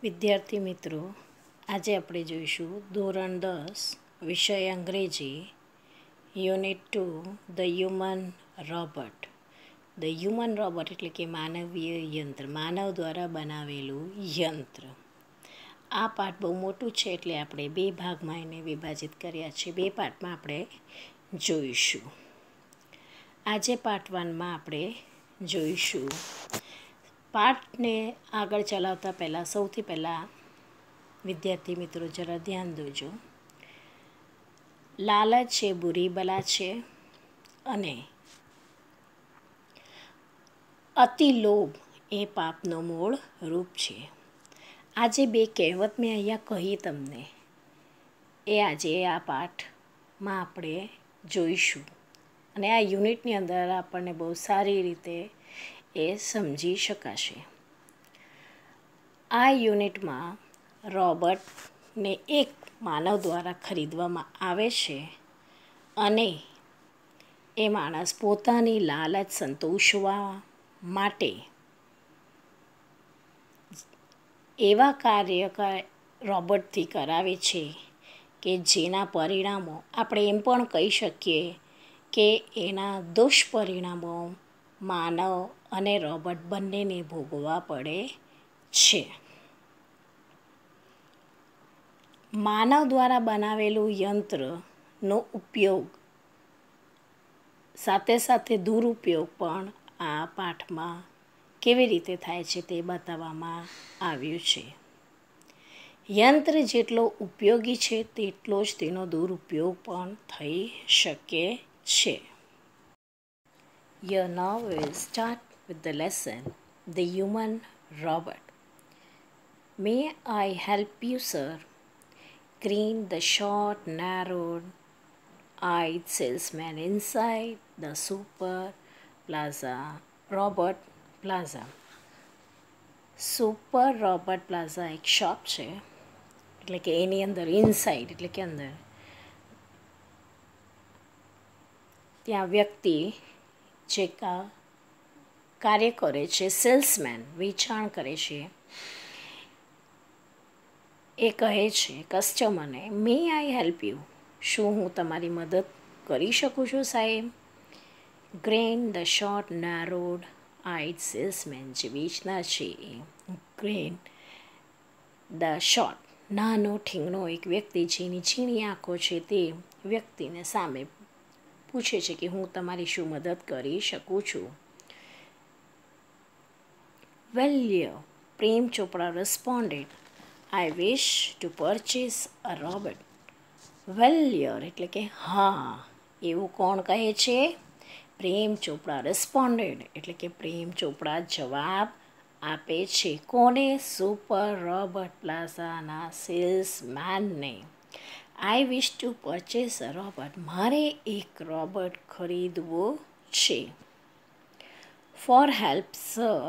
વિદ્યાર્થી મિત્રો, આજે આપણે જોઈશું ધોરણ 10 વિષય અંગ્રેજી unit 2 the human robot. The human robot એટલે કે માનવીય યંત્ર, માનવ દ્વારા બનાવેલું યંત્ર. આ પાઠ બહુ મોટું છે એટલે આપણે બે ભાગમાં એને વિભાજિત કર્યા છે. બે પાઠમાં આપણે જોઈશું. આજે પાર્ટ 1માં આપણે જોઈશું. પાઠને આગળ ચલાવતા પહેલાં સૌથી પહેલાં વિદ્યાર્થી મિત્રો જરા ધ્યાન દોજો. લાલચ એ બુરી બલા છે અને અતિ લોભ એ પાપનો મૂળ રૂપ છે. આજે બે કહેવત મેં અહીંયા કહી તમને, એ આજે આ પાઠમાં આપણે જોઈશું અને આ યુનિટની અંદર આપણને બહુ સારી રીતે એ સમજી શકાશે. આ યુનિટમાં રોબોટને એક માનવ દ્વારા ખરીદવામાં આવે છે અને એ માણસ પોતાની લાલચ સંતોષવા માટે એવા કાર્ય રોબોટથી કરાવે છે કે જેના પરિણામો આપણે એમ પણ કહી શકીએ કે એના દુષ્પરિણામો માનવ અને રોબોટ બંનેને ભોગવવા પડે છે. માનવ દ્વારા બનાવેલું યંત્રનો ઉપયોગ સાથે સાથે દુરુપયોગ પણ આ પાઠમાં કેવી રીતે થાય છે તે બતાવવામાં આવ્યું છે. યંત્ર જેટલો ઉપયોગી છે તેટલો જ તેનો દુરુપયોગ પણ થઈ શકે છે. Now we'll start with the lesson, The Human Robot. May I help you, sir? Grinned the short, narrow-eyed salesman inside the Super Plaza, Robot Plaza. Super Robot Plaza એક શોપ છે, એટલે કે એની અંદર ઇનસાઇડ એટલે કે અંદર ત્યાં વ્યક્તિ જે કાર્ય કરે છે, સેલ્સમેન વેચાણ કરે છે, એ કહે છે કસ્ટમરને, મે આઈ હેલ્પ યુ, શું હું તમારી મદદ કરી શકું છું સાહેબ? Grinned the short narrowed eyed salesman જે વેચનાર છે એ ગ્રેન ધ શોર્ટ નાનો ઠીંગણો એક વ્યક્તિ જેની ઝીણી આંખો છે તે વ્યક્તિને સામે પૂછે છે કે હું તમારી શું મદદ કરી શકું છું? Value Prem Chopra responded, I wish to purchase a robot. વેલ્યર એટલે કે હા, એવું કોણ કહે છે? પ્રેમ ચોપડા responded એટલે કે પ્રેમ ચોપડા જવાબ આપે છે. કોને? સુપર રોબોટ પ્લાઝાના સેલ્સમેનને. I wish to purchase a robot, મારે એક રોબોટ ખરીદવો છે. ફોર હેલ્પ સર,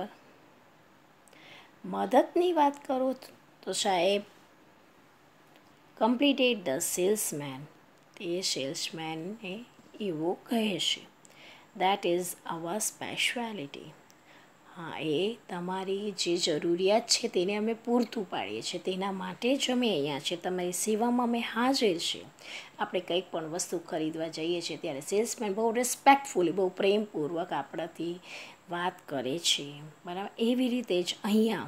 મદદની વાત કરો તો સાહેબ. કમ્પ્લીટેડ ધ સેલ્સમેન, તે સેલ્સમેનને એવું કહે છે. દેટ ઇઝ અવર સ્પેશિયાલિટી, હા એ તમારી જે જરૂરિયાત છે તેને અમે પૂરતું પાડીએ છીએ, તેના માટે જ અમે અહીંયા છે, તમારી સેવામાં અમે હાજર છે. આપણે કંઈક પણ વસ્તુ ખરીદવા જઈએ છીએ ત્યારે સેલ્સમેન બહુ રિસ્પેક્ટફુલી, બહુ પ્રેમપૂર્વક આપણાથી વાત કરે છે, બરાબર. એવી રીતે જ અહીંયા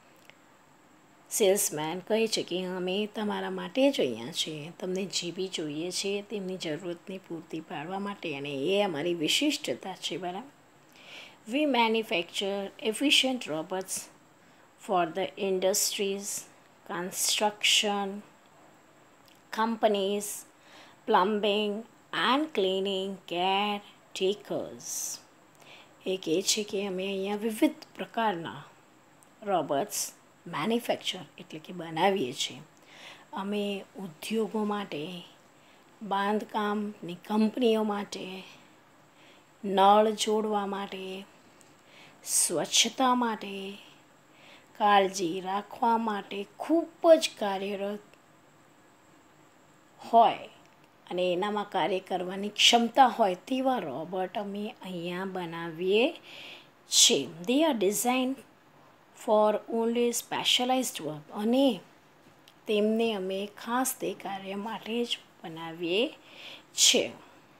સેલ્સમેન કહે છે કે અમે તમારા માટે જ અહીંયા છીએ, તમને જે બી જોઈએ છે તેમની જરૂરતની પૂર્તિ પાડવા માટે, અને એ અમારી વિશિષ્ટતા છે, બરાબર. We manufacture efficient robots for the industries, construction, companies, plumbing and cleaning caretakers. એ કહે છે કે અમે અહીંયા વિવિધ પ્રકારના રોબોટ્સ મેન્યુફેક્ચર એટલે કે બનાવીએ છીએ. અમે ઉદ્યોગો માટે, બાંધકામની કંપનીઓ માટે, નળ જોડવા માટે, સ્વચ્છતા માટે, કાળજી રાખવા માટે ખૂબ જ કાર્યરત હોય અને એનામાં કાર્ય કરવાની ક્ષમતા હોય તેવા રોબોટ અમે અહીંયા બનાવીએ છીએ. They are designed for only specialised work, અને તેમને અમે ખાસ તે કાર્ય માટે જ બનાવીએ છીએ.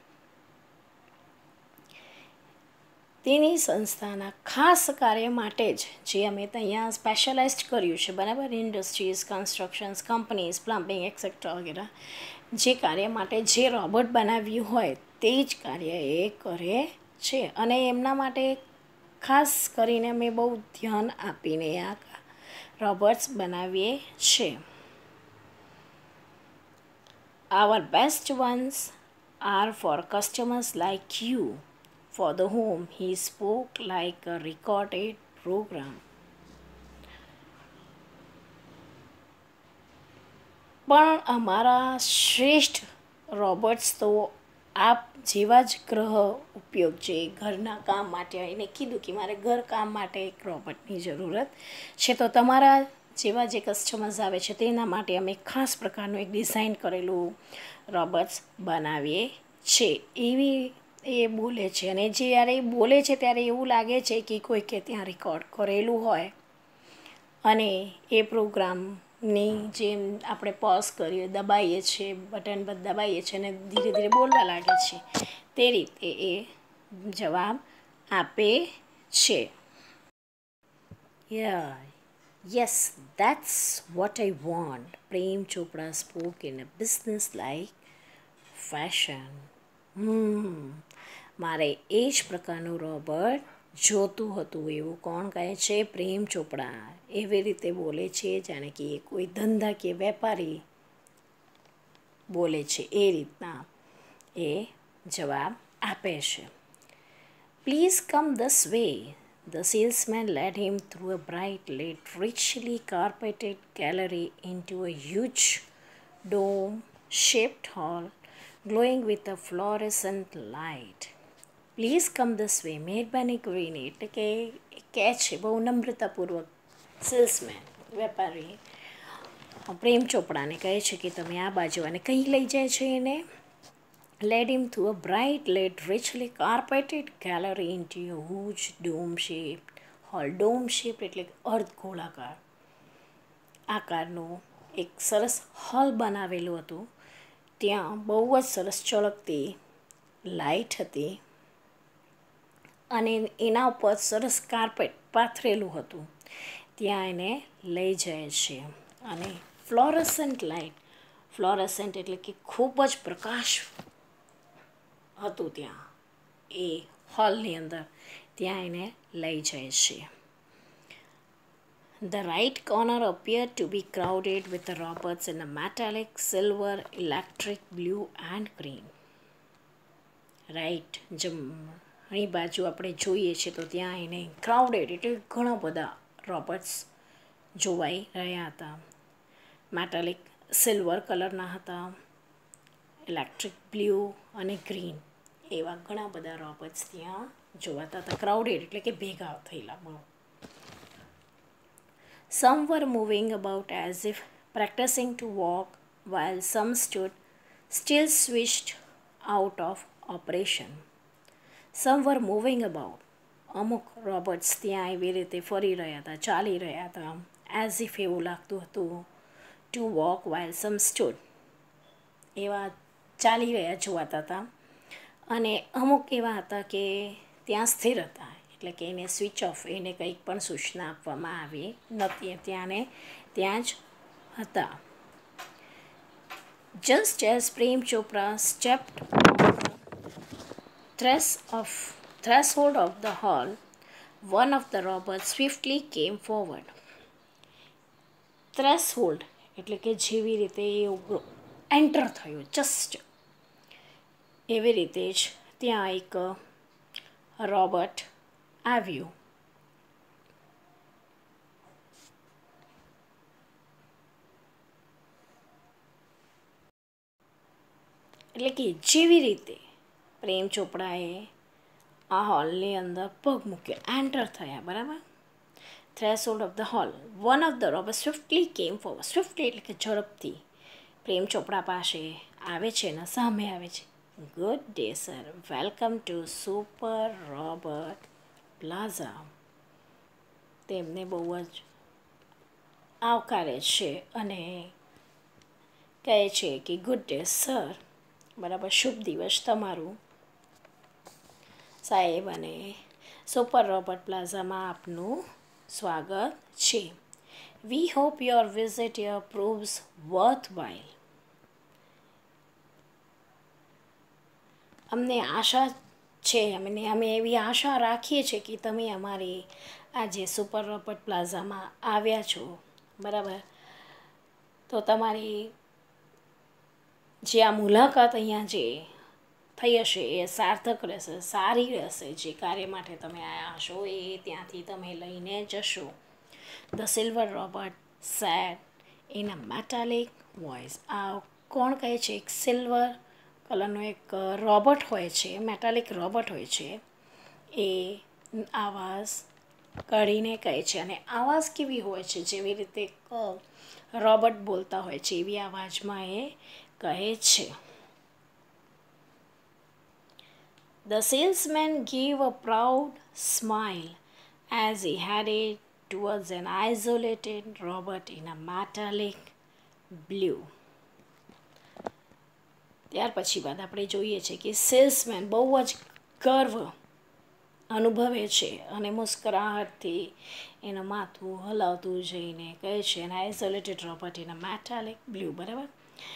તેની સંસ્થાના ખાસ કાર્ય માટે જ જે અમે અહીંયા સ્પેશિયલાઇઝ્ડ કર્યું છે, બરાબર, industries, constructions, companies, plumbing etcetera વગેરે, જે કાર્ય માટે જે રોબોટ બનાવ્યું હોય તે જ કાર્ય એ કરે છે. અને એમના માટે ખાસ કરીને અમે બહુ ધ્યાન આપીને આ રોબોટ્સ બનાવીએ છીએ. Our best ones are for customers like you, for the whom he spoke like a recorded program. પણ અમારા શ્રેષ્ઠ રોબોટ્સ તો આપ જેવા જ ગ્રહ ઉપયોગ છે, ઘરના કામ માટે. એને કીધું કે મારે ઘર કામ માટે એક રોબોટની જરૂરત છે, તો તમારા જેવા જે કસ્ટમર્સ આવે છે તેના માટે અમે ખાસ પ્રકારનું એક ડિઝાઇન કરેલું રોબોટ્સ બનાવીએ છીએ. એવી એ બોલે છે, અને જ્યારે એ બોલે છે ત્યારે એવું લાગે છે કે કોઈકે ત્યાં રેકોર્ડ કરેલું હોય અને એ પ્રોગ્રામની જેમ આપણે પોઝ કરીએ, દબાવીએ છીએ, બટન પર દબાવીએ છીએ અને ધીરે ધીરે બોલવા લાગે છે, તે રીતે એ જવાબ આપે છે. Yes, that's what I want. Prem Chopra spoke in a business-like fashion. મારે એ જ પ્રકારનું રોબોટ જોતું હતું, એવું કોણ કહે છે? પ્રેમ ચોપડા. એવી રીતે બોલે છે જાણે કે એ કોઈ ધંધાકીય વેપારી બોલે છે, એ રીતના એ જવાબ આપે છે. Please come this way. The salesman led him through a bright lit, richly carpeted gallery into a huge dome-shaped hall glowing with a fluorescent light. Please come this way. મહેરબાની કરીને, એટલે કે કહે છે બહુ નમ્રતાપૂર્વક સેલ્સમેન, વેપારી પ્રેમ ચોપડાને કહે છે કે તમે આ બાજુ, અને કંઈ લઈ જાય છે એને? led him through a bright lit, richly carpeted gallery into a huge dome-shaped hall. Dome-shaped એટલે અર્ધ ગોળાકાર આકારનું એક સરસ હોલ બનાવેલું હતું. ત્યાં બહુ જ સરસ ચળકતી લાઇટ હતી અને એના ઉપર સરસ કાર્પેટ પાથરેલું હતું. ત્યાં એને લઈ જાય છે અને ફ્લોરસન્ટ લાઇટ, ફ્લોરસન્ટ એટલે કે ખૂબ જ પ્રકાશ હતું ત્યાં એ હોલની અંદર, ત્યાં એને લઈ જાય છે. The right corner appeared to be crowded with the robots in a metallic, silver, electric, blue and green. Right, જમણી બાજુ આપણે જોઈએ છીએ તો ત્યાં એને ક્રાઉડેડ એટલે ઘણા બધા રોબોટ્સ જોવાઈ રહ્યા હતા. મેટાલિક સિલ્વર કલરના હતા, ઇલેક્ટ્રિક બ્લુ અને ગ્રીન, એવા ઘણા બધા રોબોટ્સ ત્યાં જોવાતા હતા. ક્રાઉડેડ એટલે કે ભેગા થયેલા બહુ. Some were moving about as if practicing to walk, while some stood still, switched out of operation. Some were moving about. અમુક રોબોટ્સ ત્યાં એવી રીતે ફરી રહ્યા હતા, ચાલી રહ્યા હતા. એઝ ઇફ એવું લાગતું હતું. To walk while some stood, એવા ચાલી રહ્યા જોવાતા હતા. અને અમુક એવા હતા કે ત્યાં સ્થિર હતા, એટલે કે એને સ્વિચ ઓફ, એને કંઈક પણ સૂચના આપવામાં આવી નહોતી, ત્યાં જ હતા. Just as Prem Chopra stepped threshold of the hall, one of the robots swiftly came forward. Threshold એટલે કે જેવી રીતે એ એન્ટર થયું, જસ્ટ એવી રીતે જ ત્યાં એક રોબોટ આવ્યું. એટલે કે જેવી રીતે પ્રેમ ચોપડાએ આ હોલની અંદર પગ મૂક્યો, એન્ટર થયા, બરાબર. Threshold of the hall, one of the robot swiftly came forward. સ્વિફ્ટલી એટલે કે ઝડપથી પ્રેમ ચોપડા પાસે આવે છે ને સામે આવે છે. Good day sir, welcome to Super Robot Plaza. તેમને બહુ જ આવકારે છે અને કહે છે કે ગુડ ડે સર, બરાબર, શુભ દિવસ તમારું સાહેબ, અને સુપર રોબોટ પ્લાઝામાં આપનું સ્વાગત છે. We hope your visit here proves worthwhile. અમને આશા છે, અમે એવી આશા રાખીએ છીએ કે તમે અમારી આજે સુપર રોબોટ પ્લાઝામાં આવ્યા છો, બરાબર, તો તમારી જે આ મુલાકાત અહીંયા જે થઈ હશે એ સાર્થક રહેશે, સારી રહેશે. જે કાર્ય માટે તમે આવ્યા હશો એ ત્યાંથી તમે લઈને જશો. The silver robot said in a metallic voice. આ કોણ કહે છે? એક સિલ્વર કલરનો એક રોબોટ હોય છે, મેટાલિક રોબોટ હોય છે, એ આવાજ કાઢીને કહે છે. અને આવાજ કેવી હોય છે? જેવી રીતે રોબોટ બોલતા હોય છે એવી અવાજમાં એ કહે છે. The salesman gave a proud smile as he headed towards an isolated robot in a metallic blue. ત્યાર પછી બાદ આપણે જોઈએ છે કે સેલ્સમેન બહુ જ ગર્વ અનુભવે છે અને મુસ્કરાહટથી એનું માથું હલાવતું જઈને કહે છે an isolated robot in a metallic blue, બરાબર.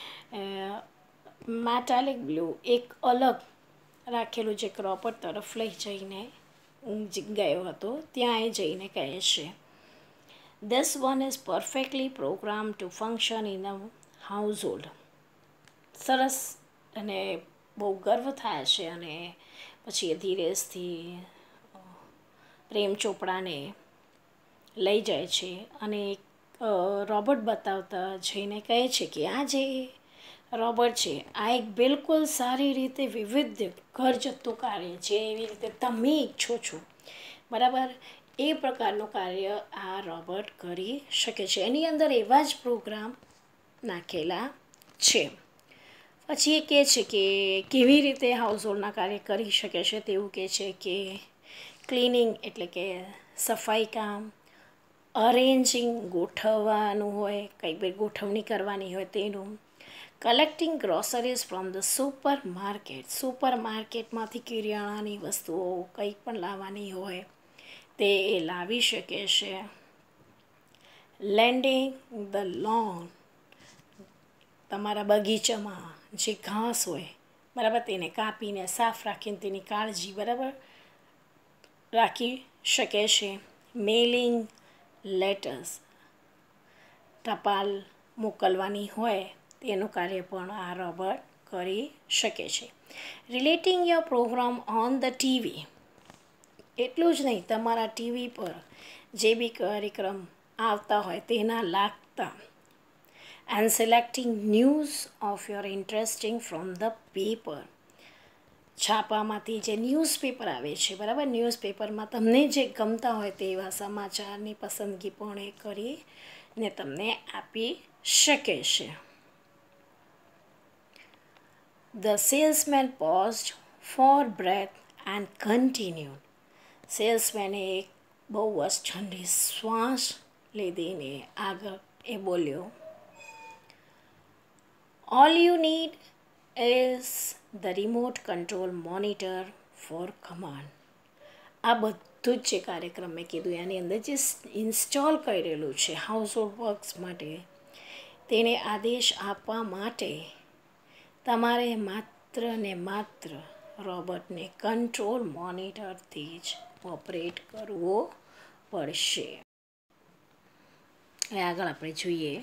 મેટાલિક બ્લુ એક અલગ રાખેલું જે રોબોટ તરફ લઈ જઈને ગયો હતો, ત્યાં એ જઈને કહે છે this one is perfectly program to function in a household. સરસ, અને બહુ ગર્વ થાય છે. અને પછી એ ધીરેજથી પ્રેમ ચોપડાને લઈ જાય છે અને રોબોટ બતાવતા જઈને કહે છે કે આ જે રોબોટ છે આ એક બિલકુલ સારી રીતે વિવિધ ઘર જથ્થું કાર્ય છે, એવી રીતે તમે ઈચ્છો છો, બરાબર, એ પ્રકારનું કાર્ય આ રોબોટ કરી શકે છે. એની અંદર એવા જ પ્રોગ્રામ નાખેલા છે. પછી એ કહે છે કે કેવી રીતે હાઉસહોલ્ડના કાર્ય કરી શકે છે. તેવું કહે છે કે ક્લિનિંગ એટલે કે સફાઈ કામ, અરેન્જિંગ ગોઠવવાનું હોય, કંઈક ભાઈ ગોઠવણી કરવાની હોય તેનું, કલેક્ટિંગ ગ્રોસરીઝ ફ્રોમ ધ સુપર માર્કેટમાંથી કિરિયાણાની વસ્તુઓ કંઈ પણ લાવવાની હોય તે એ લાવી શકે છે. લેન્ડિંગ ધ લોન, તમારા બગીચામાં જે ઘાસ હોય, બરાબર, તેને કાપીને સાફ રાખીને તેની કાળજી, બરાબર, રાખી શકે છે. મેલિંગ લેટર્સ, ટપાલ મોકલવાની હોય તેનું કાર્ય પણ આ રોબોટ કરી શકે છે. Relating your programme on the TV, એટલું જ નહીં, તમારા ટીવી પર જે બી કાર્યક્રમ આવતા હોય તેના લાગતા. And selecting news of your interesting from the paper, છાપામાંથી જે ન્યૂઝપેપર આવે છે, બરાબર, ન્યૂઝપેપરમાં તમને જે ગમતા હોય તેવા સમાચારની પસંદગી પણ એ કરીને તમને આપી શકે છે. The salesman paused for breath and continued. સેલ્સમેને એક બહુ જ ઠંડી શ્વાસ લીધીને આગળ એ બોલ્યો, All you need is the remote control monitor for command. આ બધું જ જે કાર્યક્રમ મેં કીધું એની અંદર જે ઇન્સ્ટોલ કરેલું છે હાઉસહોલ્ડ વર્ક્સ માટે, તેને આદેશ આપવા માટે તમારે માત્ર ને માત્ર રોબોટને કંટ્રોલ મોનિટરથી જ ઓપરેટ કરવો પડશે. હવે આગળ આપણે જોઈએ,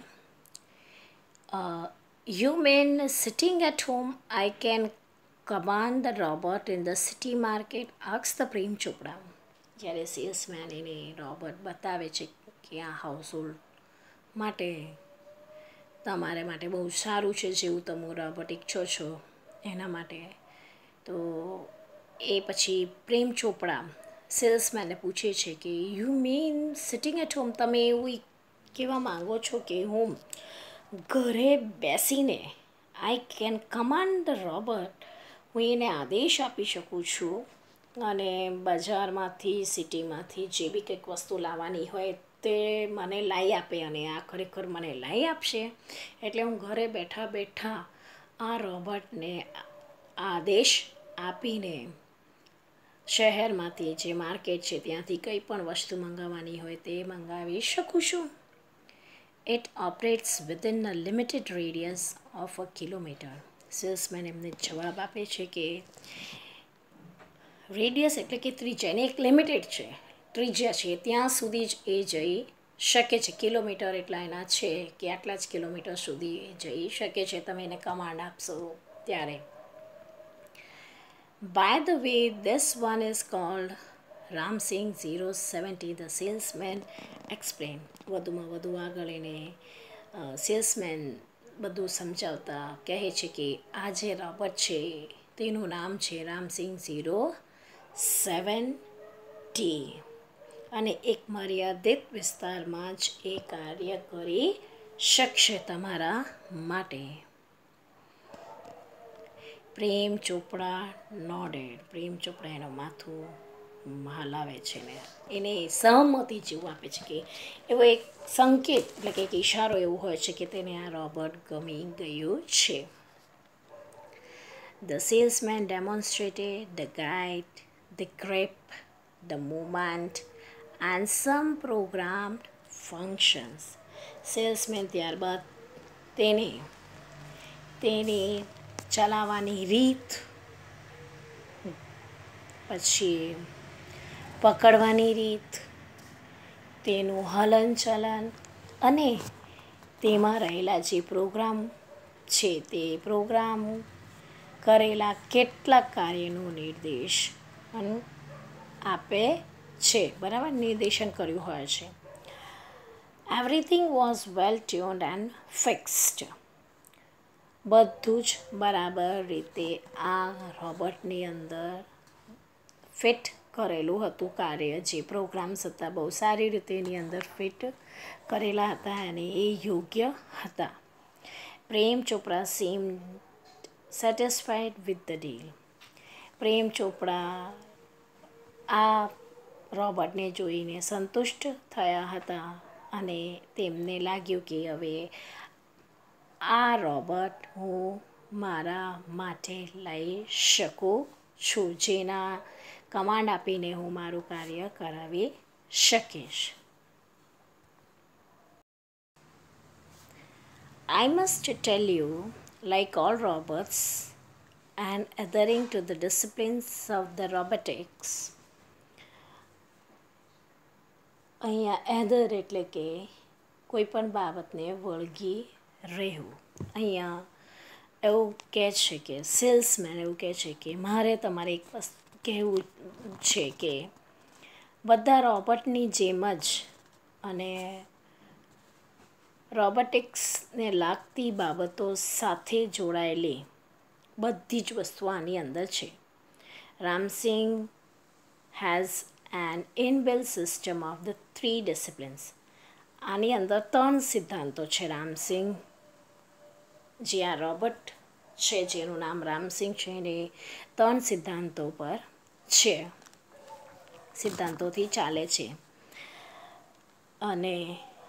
you mean sitting at home I can command the robot in the city market ask the Prem Chopra. જ્યારે સેલ્સમેન એને રોબોટ બતાવે છે કે આ હાઉસહોલ્ડ માટે તમારે માટે બહુ સારું છે, જેવું તમે રોબોટ ઈચ્છો છો એના માટે. તો એ પછી પ્રેમ ચોપડા સેલ્સમેનને પૂછે છે કે you mean sitting at home, તમે એવું કહેવા માંગો છો કે હું ઘરે બેસીને I can command the robot, હું એને આદેશ આપી શકું છું અને બજારમાંથી સિટીમાંથી જે બી કંઈક વસ્તુ લાવવાની હોય તે મને લાવી આપે અને આ ખરેખર મને લાવી આપશે. એટલે હું ઘરે બેઠા બેઠા આ રોબોટને આદેશ આપીને શહેરમાંથી જે માર્કેટ છે ત્યાંથી કંઈ પણ વસ્તુ મંગાવવાની હોય તે મંગાવી શકું છું. It operates within a limited radius of a kilometre. Salesman એમને જવાબ આપે છે કે રેડિયસ એટલે કે ત્રિજ્યા, એને એક લિમિટેડ છે, ત્રિજ્યા છે, ત્યાં સુધી જ એ જઈ શકે છે. કિલોમીટર એટલા એના છે કે આટલા જ કિલોમીટર સુધી જઈ શકે છે, તમે એને કમાન્ડ આપશો ત્યારે. By the way, this one is called Ramsing 070, the salesman explained. વધુમાં વધુ આગળ એને સેલ્સમેન બધું સમજાવતા કહે છે કે આ જે રોબોટ છે તેનું નામ છે રામસિંગ 070 અને એક મર્યાદિત વિસ્તારમાં જ એ કાર્ય કરી શકશે તમારા માટે. પ્રેમ ચોપડા નોડેડ. પ્રેમ ચોપડા એનું માથું હલાવે છે ને એને સહમતિ જેવું આપે છે કે એવો એક સંકેત એટલે કે એક ઈશારો એવો હોય છે કે તેને આ રોબોટ ગમી ગયું છે. The salesman demonstrated the guide, the grip, the movement and some programmed functions. Salesman ત્યારબાદ તેની ચલાવવાની રીત, પછી પકડવાની રીત, તેનું હલનચલન અને તેમાં રહેલા જે પ્રોગ્રામ છે તે પ્રોગ્રામ કરેલા કેટલાક કાર્યનો નિર્દેશ આપે છે. બરાબર, નિર્દેશન કર્યું હોય છે. Everything was well tuned and fixed. બધું જ બરાબર રીતે આ રોબોટની અંદર ફિટ કરેલું હતું. કાર્ય જે પ્રોગ્રામ્સ હતા બહુ સારી રીતે એની અંદર ફિટ કરેલા હતા અને એ યોગ્ય હતા. Prem Chopra seem satisfied with the deal. Prem Chopra આ રોબોટને જોઈને સંતુષ્ટ થયા હતા અને તેમને લાગ્યું કે હવે આ રોબોટ હું મારા માટે લઈ શકું છું, જેના કમાન્ડ આપીને હું મારું કાર્ય કરાવી શકીશ. I must tell you, like all robots and adhering to the disciplines of the robotics, અહીંયા એધર એટલે કે કોઈ પણ બાબતને વળગી રહેવું. અહીંયા એવું કહે છે કે સેલ્સમેન એવું કહે છે કે મારે તમારે એક કહેવું છે કે બધા રોબોટની જેમ જ અને રોબોટિક્સને લાગતી બાબતો સાથે જોડાયેલી બધી જ વસ્તુઓ આની અંદર છે. Ramsingh has an inbuilt system of the 3 disciplines. આની અંદર 3 સિદ્ધાંતો છે. રામસિંગ જે આ રોબોટ છે જેનું નામ રામસિંગ છે એને 3 સિદ્ધાંતો પર છે, સિદ્ધાંતોથી ચાલે છે. અને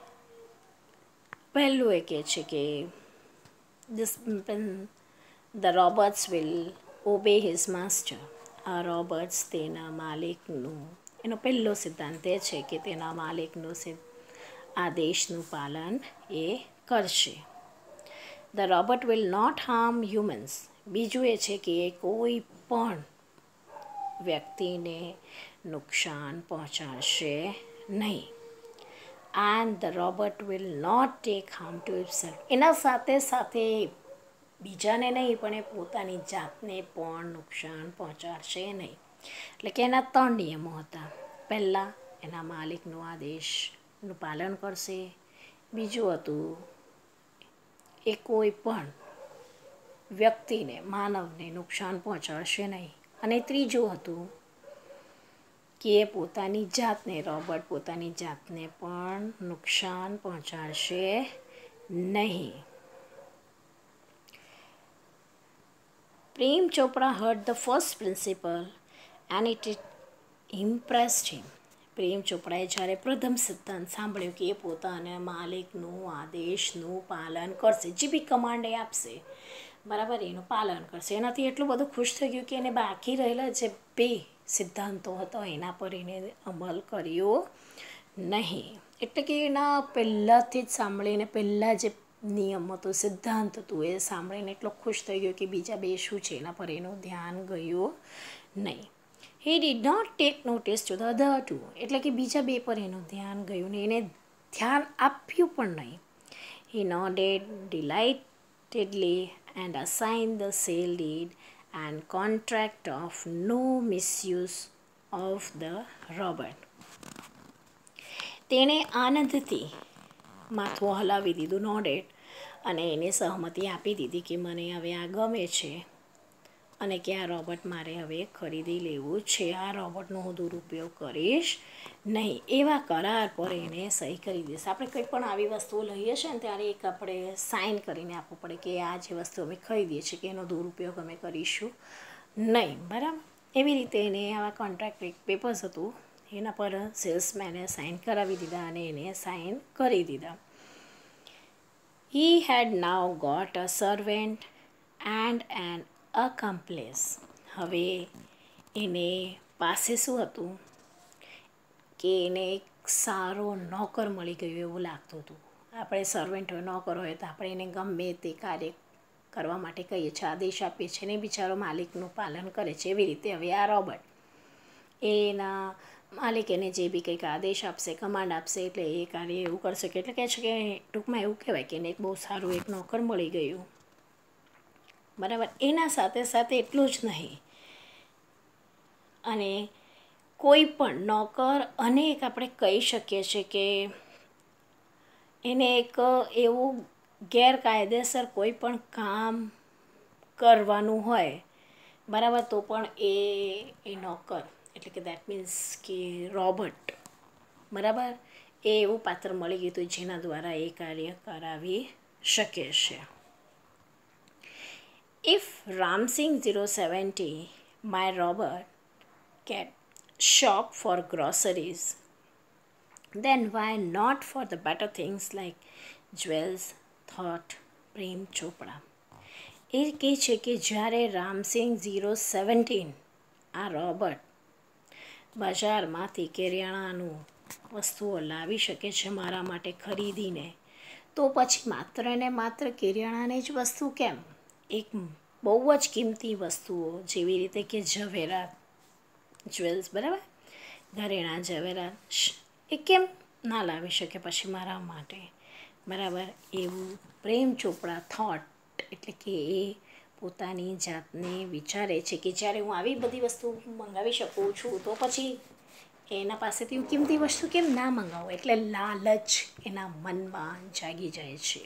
પહેલું એ કહે છે કે the robots will obey his master. આ રોબોટ્સ તેના માલિકનું, એનો પહેલો સિદ્ધાંત એ છે કે તેના માલિકનું આદેશનું પાલન એ કરશે. The robot will not harm humans. બીજું એ છે કે કોઈ પણ વ્યક્તિને નુકસાન પહોંચાડશે નહીં. And the robot will not take harm to itself. એના સાથે સાથે બીજાને નહીં પણ એ પોતાની જાતને પણ નુકસાન પહોંચાડશે નહીં. એટલે કે એના 3 નિયમો હતા. પહેલાં એના માલિકનો આદેશનું પાલન કરશે. બીજું હતું એ કોઈ પણ વ્યક્તિને, માનવને નુકસાન પહોંચાડશે નહીં. અને ત્રીજું હતું કે એ પોતાની જાતને, રોબોટ પોતાની જાતને પણ નુકસાન પહોંચાડશે નહીં. પ્રેમ ચોપડા heard the first principle and it impressed him. Prem ચોપડાએ જ્યારે પ્રથમ સિદ્ધાંત સાંભળ્યો કે એ પોતાના માલિકનું આદેશનું પાલન કરશે, જે બી કમાન્ડ એ આપશે બરાબર એનું પાલન કરશે, એનાથી એટલું બધું ખુશ થઈ ગયું કે એને બાકી રહેલા જે બે સિદ્ધાંતો હતો એના પર એને અમલ કર્યો નહીં. એટલે કે એના પહેલાંથી જ સાંભળીને પહેલાં જે નિયમ હતો સિદ્ધાંત હતું એ સાંભળીને એટલો ખુશ થઈ ગયો કે બીજા બે શું છે એના પર એનું ધ્યાન ગયું નહીં. He did not take notice to the other two. એટલે કે બીજા બે પર એનું ધ્યાન ગયું નહીં, એને ધ્યાન આપ્યું પણ નહીં. He nodded delightedly and assign the sale deed and contract of no misuse of the robber. તેણે આનંદથી માથું હલાવી દીધું, નોડેડ, અને એને સહમતિ આપી દીધી કે મને હવે આ ગમે છે અને કે આ રોબોટ મારે હવે ખરીદી લેવું છે, આ રોબોટનો હું દુરુપયોગ કરીશ નહીં. એવા કરાર પર એને સહી કરી દઈશ. આપણે કંઈ પણ આવી વસ્તુઓ લઈએ છીએ ને ત્યારે એક આપણે સાઇન કરીને આપવું પડે કે આ જે વસ્તુ અમે ખરીદીએ છીએ કે એનો દુરુપયોગ અમે કરીશું નહીં, બરાબર. એવી રીતે એને આવા કોન્ટ્રાક્ટ પેપર્સ હતું એના પર સેલ્સમેને સાઇન કરાવી દીધા અને એને સાઇન કરી દીધા. He had now got a servant and an accomplice. હવે એને પાસે શું હતું કે એને એક સારો નોકર મળી ગયો એવું લાગતું હતું. આપણે સર્વન્ટ હોય, નોકર હોય તો આપણે એને ગમે તે કાર્ય કરવા માટે કહીએ છીએ, આદેશ આપીએ છીએ ને બિચારો માલિકનું પાલન કરે છે. એવી રીતે હવે આ રોબોટ એના માલિક એને જે બી કંઈક આદેશ આપશે, કમાન્ડ આપશે એટલે એ કાર્ય એવું કરશે કે એટલે કહે છે કે ટૂંકમાં એવું કહેવાય કે એને એક બહુ સારું એક નોકર મળી ગયું, બરાબર. એના સાથે સાથે એટલું જ નહીં, અને કોઈ પણ નોકર અને એક આપણે કહી શકીએ છીએ કે એને એક એવું ગેરકાયદેસર કોઈ પણ કામ કરવાનું હોય બરાબર તો પણ એ નોકર એટલે કે દેટ મીન્સ કે રોબોટ બરાબર એ એવું પાત્ર મળી ગયું હતું જેના દ્વારા એ કાર્ય કરાવી શકે છે. If Ramsing 070, my robot, get shop for groceries, then why not for the better things like jewels, thought પ્રેમ ચોપડા. એ કહે છે કે જ્યારે રામસિંગ 017 આ રોબોટ બજારમાંથી કરિયાણાનું વસ્તુઓ લાવી શકે છે મારા માટે ખરીદીને, તો પછી માત્ર ને માત્ર કરિયાણાની જ વસ્તુ કેમ, એક બહુ જ કિંમતી વસ્તુઓ જેવી રીતે કે ઝવેરાત, જ્વેલ્સ, બરાબર, ઘરેણાં, ઝવેરાત એ કેમ ના લાવી શકે પછી મારા માટે, બરાબર. એવું પ્રેમ ચોપડા થોટ એટલે કે એ પોતાની જાતને વિચારે છે કે જ્યારે હું આવી બધી વસ્તુ મંગાવી શકું છું તો પછી એના પાસેથી હું કિંમતી વસ્તુ કેમ ના મંગાવું, એટલે લાલચ એના મનમાં જાગી જાય છે.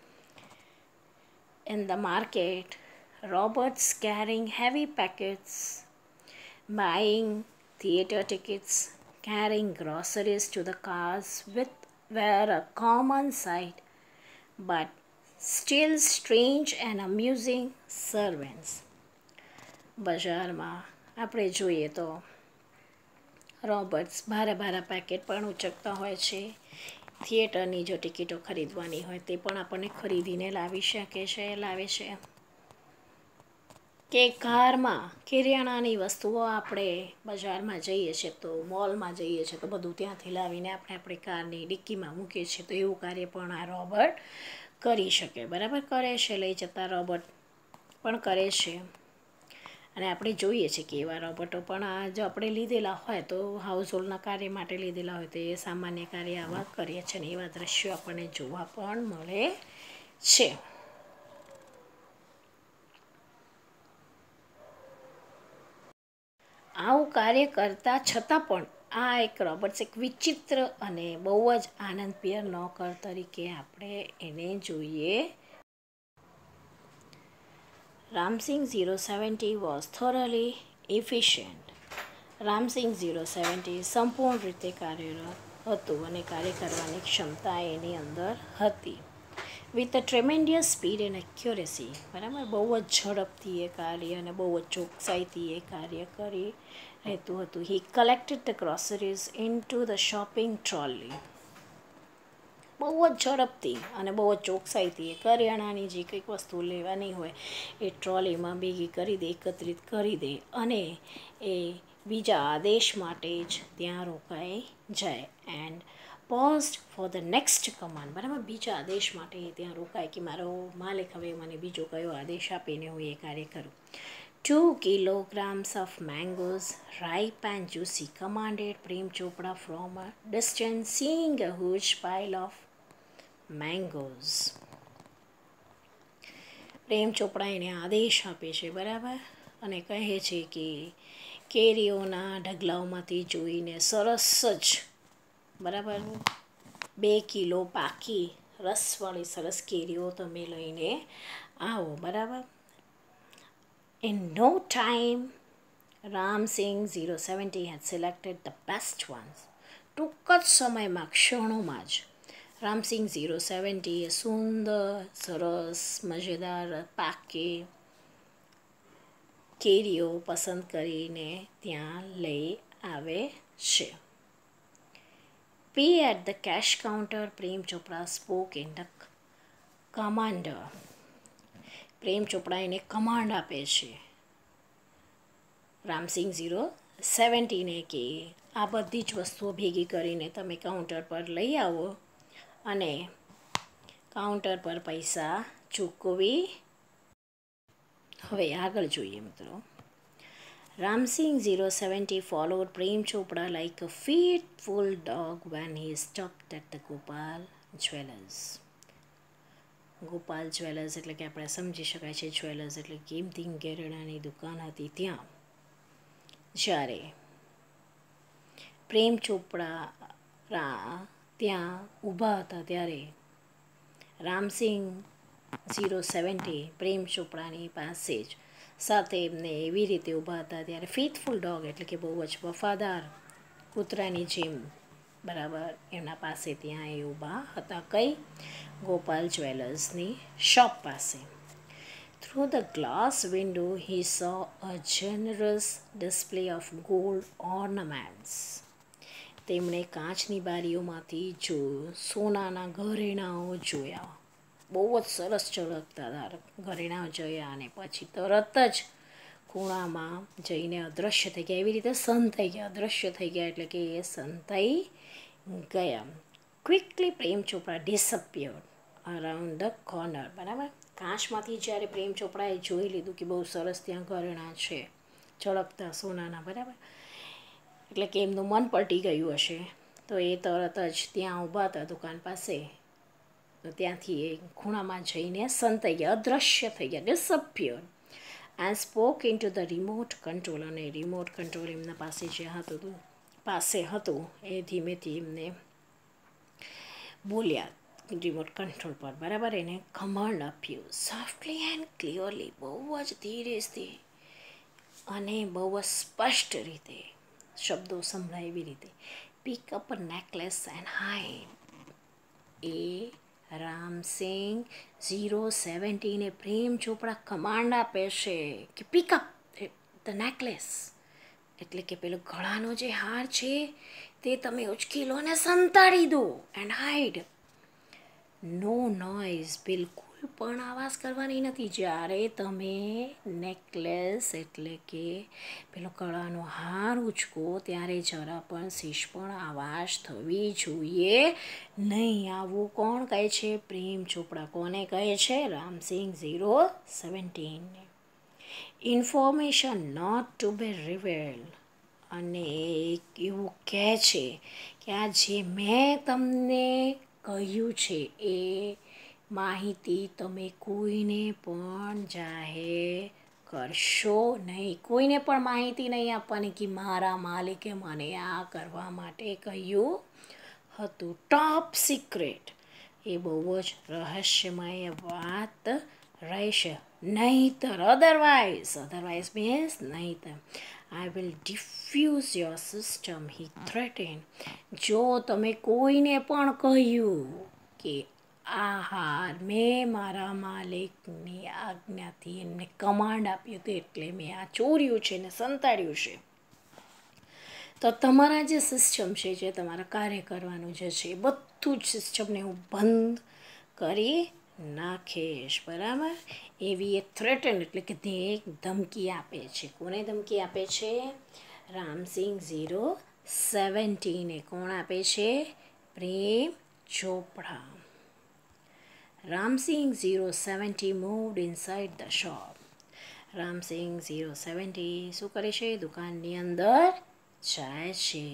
In the market, robots carrying heavy packets, buying theater tickets, carrying groceries to the cars were a common sight, but still strange and amusing servants. બજારમાં આપણે જોઈએ તો રોબોટ્સ ભારે પેકેટ પણ ઉચકતા હોય છે, થિયેટરની જો ટિકિટો ખરીદવાની હોય તે પણ આપણને ખરીદીને લાવી શકે છે, લાવે છે. કે કારમાં કરિયાણાની વસ્તુઓ આપણે બજારમાં જઈએ છીએ તો મોલમાં જઈએ છીએ તો બધું ત્યાંથી લાવીને આપણે આપણી કારની ડિક્કીમાં મૂકીએ છીએ, તો એવું કાર્ય પણ આ રોબોટ કરી શકે, બરાબર, કરે છે. લઈ જતા રોબોટ પણ કરે છે અને આપણે જોઈએ છીએ કે એવા રોબોટો પણ આ જો આપણે લીધેલા હોય તો હાઉસ હોલ્ડના કાર્ય માટે લીધેલા હોય તો એ સામાન્ય કાર્ય આવા કરીએ છીએ અને એવા દ્રશ્યો આપણને જોવા પણ મળે છે. આવું કાર્ય કરતા છતાં પણ આ એક રોબોટ્સ એક વિચિત્ર અને બહુ જ આનંદપ્રિય નોકર તરીકે આપણે એને જોઈએ. Ramsing 070 was thoroughly efficient. Ram Singh 070 સંપૂર્ણ રીતે કાર્યરત હતું અને કાર્ય કરવાની ક્ષમતા એની અંદર હતી. With a tremendous speed and accuracy, બરાબર, બહુ જ ઝડપથી એ કાર્ય અને બહુ જ ચોકસાઈથી એ કાર્ય કરી રહેતું હતું. He collected the groceries into the shopping trolley. બહુ જ ઝડપથી અને બહુ જ ચોકસાઈથી એ કરિયાણાની જે કંઈક વસ્તુ લેવાની હોય એ ટ્રોલીમાં ભેગી કરી દે, એકત્રિત કરી દે અને એ બીજા આદેશ માટે જ ત્યાં રોકાઈ જાય. And paused for the next command. બરાબર, બીજા આદેશ માટે ત્યાં રોકાય કે મારો માલિક હવે મને બીજો કયો આદેશ આપીને હું એ કાર્ય કરું. 2 kilograms of mangoes, ripe and juicy, commanded Prem Chopra from a distance, seeing a huge pile of mangoes. પ્રેમ ચોપડા એને આદેશ આપે છે, બરાબર, અને કહે છે કે કેરીઓના ઢગલાઓમાંથી જોઈને સરસ જ, બરાબર, 2 કિલો પાકી રસવાળી સરસ કેરીઓ તમે લઈને આવો, બરાબર. In no time, Ram Singh 070 had selected the best ones. ટૂંક જ સમયમાં, ક્ષણોમાં જ રામસિંગ 070 એ સુંદર, સરસ, મજેદાર પાકે કેરીઓ પસંદ કરીને ત્યાં લઈ આવે છે. Pay at the cash counter, Prem Chopra spoke in the commander. પ્રેમ ચોપડા એને કમાન્ડ આપે છે રામસિંગ 070ને કે આ બધી જ વસ્તુઓ ભેગી કરીને તમે કાઉન્ટર પર લઈ આવો અને કાઉન્ટર પર પૈસા ચૂકવી. હવે આગળ જોઈએ મિત્રો. Ramsing 070 followed Prem Chopra like a faithful dog when he stopped at the Gopal Jewellers. Gopal Jewellers એટલે કે આપણે સમજી શકાય છે જ્વેલર્સ એટલે કિંમતી ઘરેણાની દુકાન હતી ત્યાં જ્યારે પ્રેમ ચોપડા ત્યાં ઊભા હતા ત્યારે રામસિંગ 070 પ્રેમ ચોપડાની પાસે જ સાથે એમને એવી રીતે ઊભા હતા ત્યારે ફેથફુલ ડોગ એટલે કે બહુ જ વફાદાર કૂતરાની જેમ, બરાબર, એમના પાસે ત્યાં એ ઊભા હતા. કઈ? ગોપાલ જ્વેલર્સની શોપ પાસે. Through the glass window he saw a generous display of gold ornaments. તેમણે કાચની બારીઓમાંથી સોનાના ઘરેણાઓ જોયા. બહુ જ સરસ ચળકતા ઘરેણાઓ જોયા અને પછી તરત જ ખૂણામાં જઈને અદૃશ્ય થઈ ગયા. એવી રીતે સંતાઈ ગયા, અદૃશ્ય થઈ ગયા એટલે કે એ સંતાઈ ગયા. Quickly Prem Chopra disappeared around the corner. બરાબર, કાચમાંથી જ્યારે પ્રેમ ચોપડાએ જોઈ લીધું કે બહુ સરસ ત્યાં ઘરેણાં છે ચળકતા સોનાના, બરાબર, એટલે કે એમનું મન પલટી ગયું હશે તો એ તરત જ ત્યાં ઊભા હતા દુકાન પાસે તો ત્યાંથી એ ખૂણામાં જઈને સંતાઈ ગયા, અદૃશ્ય થઈ ગયા, disappeared. And spoke into the remote control. અને રિમોટ કંટ્રોલ એમના પાસે જે હતું એ ધીમેથી એમને બોલ્યા રિમોટ કંટ્રોલ પર, બરાબર, એને કમાન્ડ આપ્યું. સોફ્ટલી એન્ડ ક્લિયરલી, બહુ જ ધીરેથી અને બહુ જ સ્પષ્ટ રીતે શબ્દો સંભળાય એવી રીતે. Pick up a necklace and hide. એ રામસિંગ 070ને પ્રેમ ચોપડા કમાન્ડ આપે છે કે પિકઅપ ધ નેકલેસ એટલે કે પેલો ગળાનો જે હાર છે તે તમે ઉચકી લો અને સંતાડી દો. And hide. નો નોઇઝ, બિલકુલ પણ આવાજ કરવાની નથી. જ્યારે તમે નેકલેસ એટલે કે પેલો ગળાનો હાર ઉચકો ત્યારે જરા પણ શીશ પણ આવાજ થવી જોઈએ નહીં. આવું કોણ કહે છે? પ્રેમ ચોપડા. કોને કહે છે? Ramsingh 070. Information not to be revealed. અને એવું કહે છે કે આ જે મેં તમને કહ્યું છે એ માહિતી તમે કોઈને પણ જાહેર કરશો નહીં. કોઈને પણ માહિતી નહીં આપવાની કે મારા માલિકે મને આ કરવા માટે કહ્યું હતું. Top secret. એ બહુ જ રહસ્યમય વાત રહેશે. નહીંતર અધરવાઇઝ મીન્સ નહીંતર I will diffuse your system, he threatened. જો તમે કોઈને પણ કહ્યું કે આ હાર મેં મારા માલિકની આજ્ઞાથી એમને કમાન્ડ આપ્યું હતું એટલે મેં આ ચોર્યું છે ને સંતાડ્યું છે તો તમારા જે સિસ્ટમ છે, જે તમારા કાર્ય કરવાનું જે છે, એ બધું જ સિસ્ટમને હું બંધ કરી નાખીશ. બરાબર? એવી એક થ્રેટન એટલે કે તે એક ધમકી આપે છે. કોને ધમકી આપે છે? રામસિંગ 017. કોણ આપે છે? પ્રેમ ચોપડા. Ramsing 070 moved inside the shop. Ramsing 070 શું કરે છે? દુકાનની અંદર જાય છે.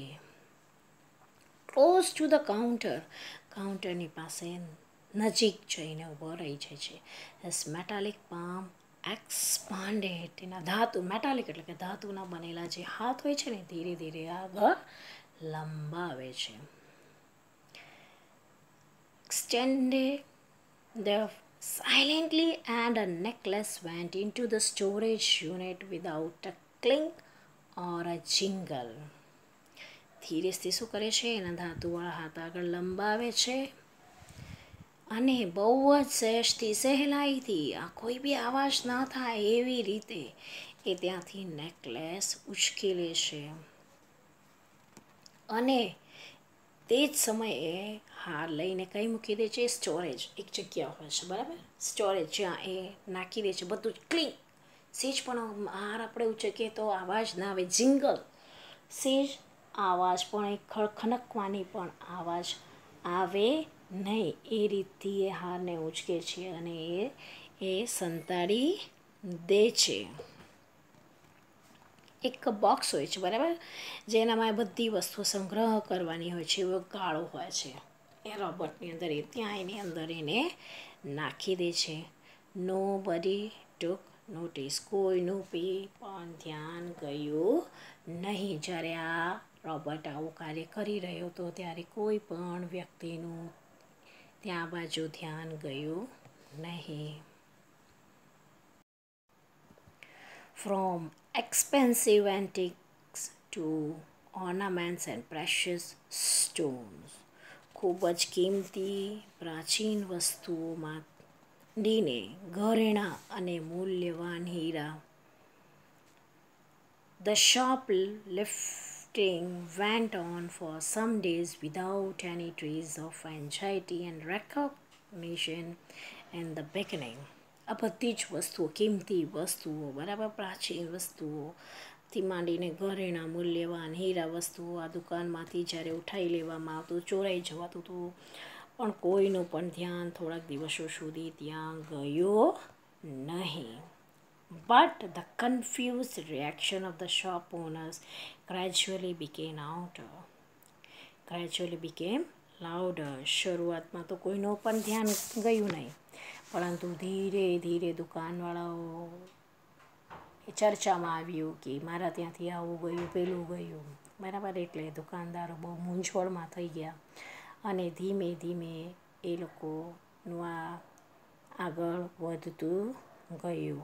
Close to the counter. કાઉન્ટરની પાસે નજીક જઈને ઊભો રહી જાય છે. His metallic palm expanded. તેના ધાતુ, મેટાલિક એટલે કે ધાતુના બનેલા જે હાથ હોય છે ને, ધીરે ધીરે આગળ લંબાવે છે. Extended the silently, and a necklace went into the storage unit without a clink or a jingle. ધીરેથી શું કરે છે? એના ધાતુવાળા હાથ આગળ લંબાવે છે અને બહુ જ સહેજથી, સહેલાઈથી, આ કોઈ બી અવાજ ના થાય એવી રીતે એ ત્યાંથી નેકલેસ ઉચકી લે છે. અને તે જ સમયે હાર લઈને કઈ મૂકી દે છે? સ્ટોરેજ એક જગ્યા હોય છે, બરાબર? સ્ટોરેજ જ્યાં એ નાખી દે છે બધું જ ક્લીન. સેજ પણ હાર આપણે ઉચકીએ તો અવાજ ના આવે, જિંગલ, સેજ આવાજ પણ એક ખનકવાની પણ આવાજ આવે નહીં. એ રીતથી એ હારને ઉચકે છે અને એ સંતાડી દે છે. એક બોક્સ હોય છે, બરાબર, જેનામાં બધી વસ્તુઓ સંગ્રહ કરવાની હોય છે, એવો ગાળો હોય છે એ રોબોટની અંદર. એ ત્યાં એની અંદર એને નાખી દે છે. નો બડી ટુક નોટિસ. કોઈનું પણ ધ્યાન ગયું નહીં. જ્યારે આ રોબોટ આવું કાર્ય કરી રહ્યો હતો ત્યારે કોઈ પણ વ્યક્તિનું ત્યાં બાજુ ધ્યાન ગયું નહીં. From expensive antiques to ornaments and precious stones. ખૂબ જ કિંમતી પ્રાચીન વસ્તુઓમાં ડીને ઘરેણાં અને મૂલ્યવાન હીરા. The shoplifting went on for some days without any trace of anxiety and recognition in the beginning. આ બધી જ વસ્તુઓ, કિંમતી વસ્તુઓ, બરાબર, પ્રાચીન વસ્તુઓથી માંડીને ઘરેણાં, મૂલ્યવાન હીરા વસ્તુઓ આ દુકાનમાંથી જ્યારે ઉઠાવી લેવામાં આવતું, ચોરાઈ જવાતું હતું, પણ કોઈનું પણ ધ્યાન થોડાક દિવસો સુધી ત્યાં ગયું નહીં. But the confused reaction of the shop owners gradually became louder. શરૂઆતમાં તો કોઈનું પણ ધ્યાન ગયું નહીં, પરંતુ ધીરે ધીરે દુકાનવાળાઓ ચર્ચામાં આવ્યું કે મારા ત્યાંથી આવું ગયું, પેલું ગયું, બરાબર. એટલે દુકાનદારો બહુ મૂંઝવણમાં થઈ ગયા અને ધીમે ધીમે એ લોકોનું આ આગળ વધતું ગયું.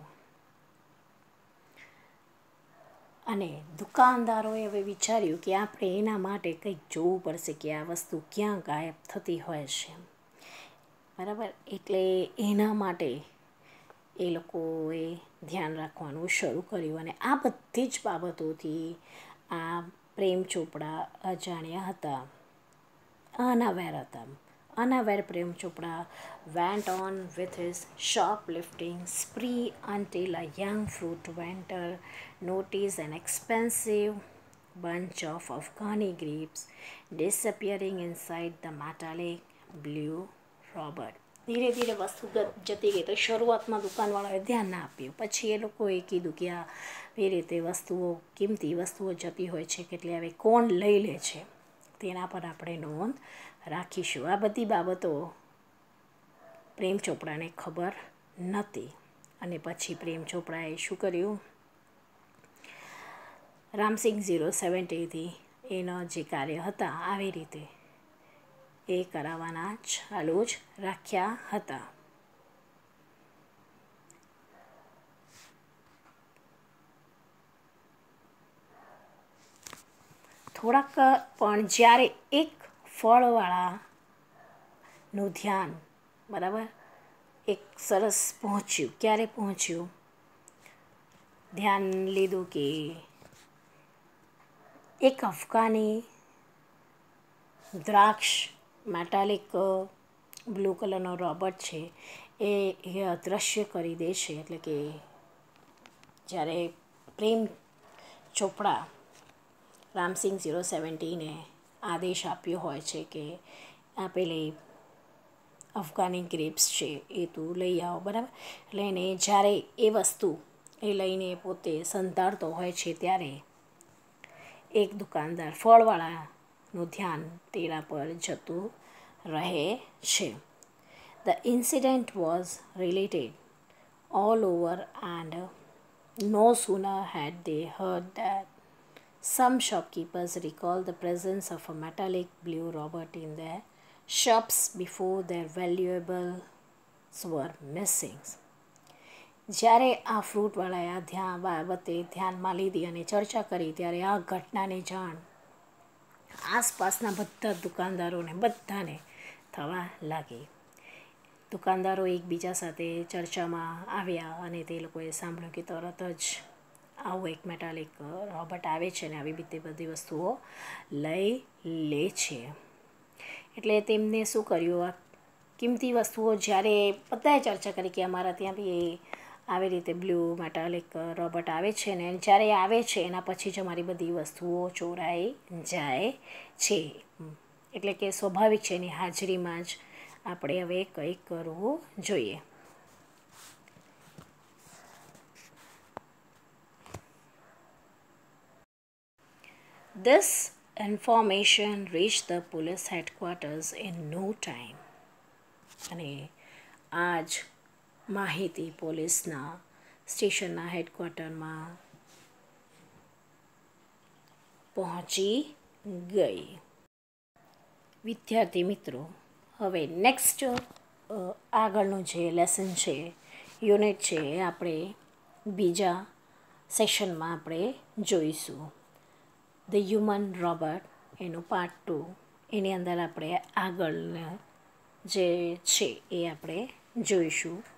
અને દુકાનદારોએ હવે વિચાર્યું કે આપણે એના માટે કંઈક જોવું પડશે કે આ વસ્તુ ક્યાં ગાયબ થતી હોય છે, બરાબર. એટલે એના માટે એ લોકોએ ધ્યાન રાખવાનું શરૂ કર્યું. અને આ બધી જ બાબતોથી આ પ્રેમ ચોપડા અજાણ્યા હતા, અનઅવેર હતા. Unaware Prem Chopra went on with his shoplifting spree until a young fruit vendor noticed an expensive bunch of Afghani grapes disappearing inside the metallic blue robot. ધીરે ધીરે વસ્તુ જતી ગઈ. તો શરૂઆતમાં દુકાનવાળાએ ધ્યાન ના આપ્યું. પછી એ લોકોએ કીધું કે આ એ રીતે વસ્તુઓ, કિંમતી વસ્તુઓ જતી હોય છે, એટલે હવે કોણ લઈ લે છે તેના પર આપણે નોંધ રાખીશું. આ બધી બાબતો પ્રેમ ચોપડાને ખબર નહોતી. અને પછી પ્રેમ ચોપડાએ શું કર્યું? રામસિંગ 070થી એના જે કાર્ય હતા આવી રીતે એ કરાવવાના ચાલુ જ રાખ્યા હતા. થોડાક પણ જ્યારે એક ફળવાળાનું ધ્યાન, બરાબર, એક સરસ પહોંચ્યું. ક્યારે પહોંચ્યું? ધ્યાન લીધું કે એક અફઘાની દ્રાક્ષ મેટાલિક બ્લુ કલરનો રોબોટ છે એ અદૃશ્ય કરી દે છે. એટલે કે જ્યારે પ્રેમ ચોપડા રામસિંગ 017એ આદેશ આપ્યો હોય છે કે આ પેલી અફઘાની ગ્રેપ્સ છે એ તું લઈ આવો, બરાબર. એટલે એને જ્યારે એ વસ્તુ એ લઈને પોતે સંતાડતો હોય છે ત્યારે એક દુકાનદાર ફળવાળાનું ધ્યાન તેના પર જતું રહે છે. The incident was related all over, and no sooner had they heard that some shopkeepers recalled the presence of a metallic blue robot in their shops before their valuables were missing. જ્યારે આ ફ્રૂટવાળાએ આ બાબતે ધ્યાનમાં લીધી અને ચર્ચા કરી ત્યારે આ ઘટનાની જાણ આસપાસના બધા દુકાનદારોને બધાને થવા લાગી. દુકાનદારો એકબીજા સાથે ચર્ચામાં આવ્યા અને તે લોકોએ સાંભળ્યું કે તરત જ આવું એક મેટાલિક રોબોટ આવે છે અને આવી બધી વસ્તુઓ લઈ લે છે. એટલે તેમને શું કર્યું, આ કિંમતી વસ્તુઓ જ્યારે બધાએ ચર્ચા કરી કે અમારા ત્યાં બી આવી રીતે બ્લુ મેટાલિક રોબોટ આવે છે ને જ્યારે આવે છે એના પછી જ અમારી બધી વસ્તુઓ ચોરાઈ જાય છે. એટલે કે સ્વાભાવિક છે એની હાજરીમાં જ આપણે હવે કંઈક કરવું જોઈએ. This information reached the police headquarters in no time. અને આ જ માહિતી પોલીસના સ્ટેશનના હેડક્વાર્ટરમાં પહોંચી ગઈ. વિદ્યાર્થી મિત્રો, હવે નેક્સ્ટ આગળનું જે લેસન છે, યુનિટ છે, એ આપણે બીજા સેશનમાં આપણે જોઈશું. ધ હ્યુમન રોબોટ એનું પાર્ટ 2 એની અંદર આપણે આગળ જે છે એ આપણે જોઈશું.